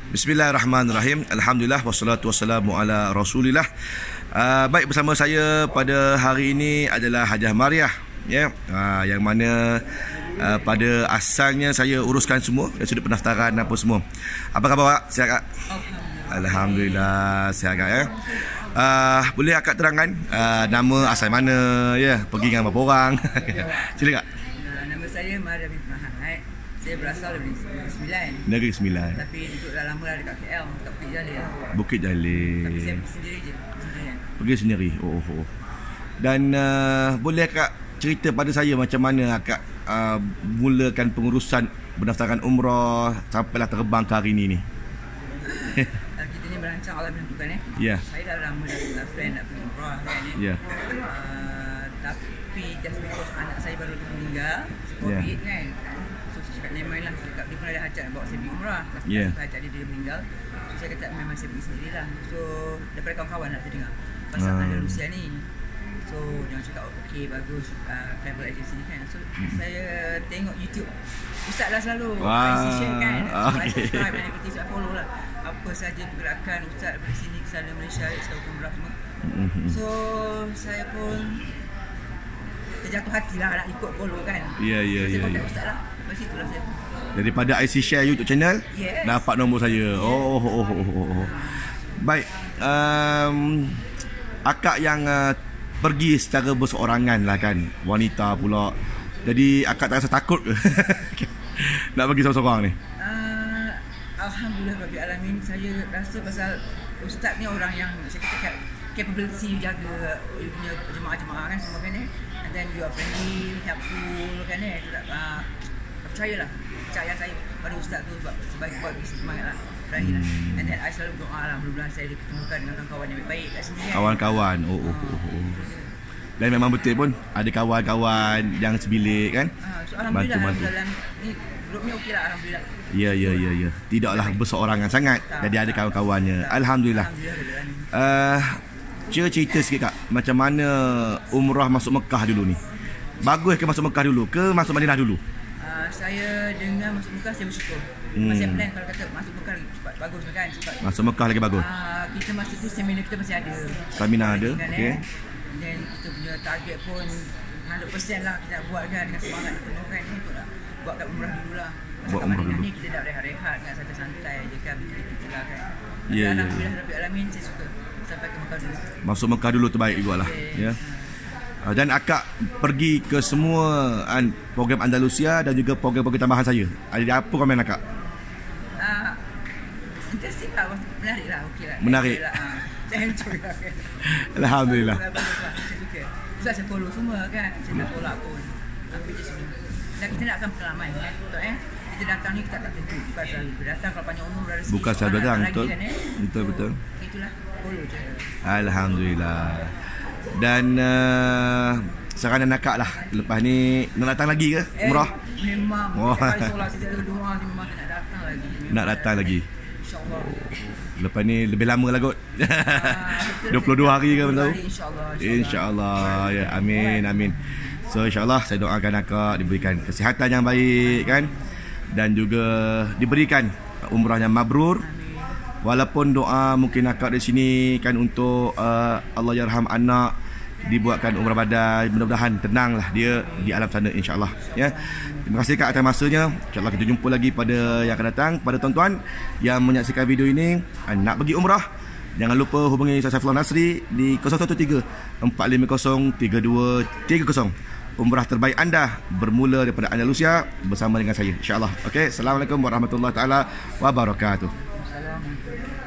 Bismillahirrahmanirrahim. Alhamdulillah wassalatu wassalamu ala Rasulillah. Baik, bersama saya pada hari ini adalah Hajah Mariah, ya. Yang mana pada asalnya saya uruskan semua dari sudut pendaftaran apa semua. Apa khabar Pak? Sihat Kak? Alhamdulillah sihat Kak, ya. Boleh Akak terangkan nama asal mana, ya, pergi dengan berapa orang? Sila Kak. Nama saya Mariah binti Mahat. Saya berasal dari Negeri Sembilan. Negeri Sembilan. Tapi duduk dah lama dah dekat KL, dekat Bukit Jalil. Bukit Jalil. Tapi saya pergi sendiri je. Pergi sendiri. Oh. Dan boleh Akak cerita pada saya macam mana Akak mulakan pengurusan pendaftaran umrah sampailah terbang ke hari ini ni? Kita ni berancang Allah menentukan Ya. Saya dah lama dah plan nak pergi umrah kan Ya. Tapi just because anak saya baru meninggal COVID kan. So saya cakap never mind lah. Dia pun ada hajat nak bawa saya pergi umrah. Tapi hajat dia meninggal. So saya kata memang saya pergi sendirilah. So daripada kawan-kawan nak terdengar pasal Andalusia ni. So dia cakap okey bagus travel agency ni kan. So saya tengok YouTube Ustaz lah selalu share kan. So I subscribe dan aktif saya follow lah apa saja pergerakan Ustaz dari sini ke sana Malaysia selalu umrah semua. So saya pun terjatuh hati lah nak ikut follow kan. Ya. Saya kontak Ustaz lah. Lepas itulah saya Daripada IC Share YouTube channel, dapat nombor saya. Oh. Baik. Akak yang pergi secara berseorangan lah kan, wanita pula. Jadi Akak tak rasa takut ke nak pergi seorang-seorang ni? Alhamdulillah Rabbil Alamin. Saya rasa pasal Ustaz ni orang yang saya kata capability jaga you punya jemaah-jemaah kan semua kan and then you are friendly, helpful kan percayalah, percaya saya pada Ustaz tu sebagai buat semangat lah, berani lah. And then I selalu doa lah mudah-mudahan saya diketemukan dengan kawan-kawan yang baik kat sini kan. Kawan-kawan, Dan memang betul pun ada kawan-kawan yang sebilik kan. So alhamdulillah dalam ni grupnya okey lah alhamdulillah. Ya. Tidaklah berseorangan sangat. Jadi ada kawan-kawannya. Alhamdulillah. Cerita sikit Kak, macam mana umrah masuk Mekah dulu ni? Bagus ke masuk Mekah dulu ke masuk Madinah dulu? Saya dengar masuk Mekah saya bersyukur. Masih plan kalau kata masuk Mekah lagi cepat bagus kan cepat. Masuk Mekah lagi bagus. Kita masa tu stamina kita masih ada. Stamina ada. Okey. Dan kita punya target pun 100% lah kita buat kan dengan semangat penuh kan untuk nak buat kat umrah dululah. Buat umrah dulu. Ni kita dah rehat-rehat kan santai-santai je kan kita lah kan. Ya. Alhamdulillah Rabbil Alamin saya suka sampai ke Mekah dulu. Masuk Mekah dulu terbaik jugalah. Ya. Dan Akak pergi ke semua program Andalusia dan juga program-program tambahan saya. Ada apa komen Akak? Interesting lah, menarik lah, okey lah. Menarik. Saya enjoy lah kan. Alhamdulillah. Saya suka. Sebab saya follow semua kan. Saya nak follow pun. Apa je semua. Dan kita nak akan pengalaman kan. Betul kita datang ni kita tak tentu. Bukan selalu datang kalau panjang umur dari sini. Bukan selalu datang, betul. Betul. Itulah, follow je. Alhamdulillah. Dan saranan Akak lah, lepas ni nak datang lagi ke umrah? Memang. Kalau solat saya ada doa ni memang nak datang lagi. Nak datang lagi. InsyaAllah. Lepas ni lebih lama lah kot. 22 hari ke tahu? InsyaAllah. Ya, amin. So insyaAllah saya doakan Akak diberikan kesihatan yang baik kan, dan juga diberikan umrah yang mabrur. Walaupun doa mungkin Akak di sini kan untuk Allah yarham anak dibuatkan umrah badal, mudah-mudahan tenanglah dia di alam sana insya-Allah ya. Terima kasih Kak atas masanya. Insya-Allah kita jumpa lagi pada yang akan datang. Pada tuan-tuan yang menyaksikan video ini nak pergi umrah, jangan lupa hubungi saya Saifullah Nasri di 013 450 3230. Umrah terbaik anda bermula daripada Andalusia bersama dengan saya insya-Allah. Okey, assalamualaikum warahmatullahi taala wabarakatuh. Assalamualaikum.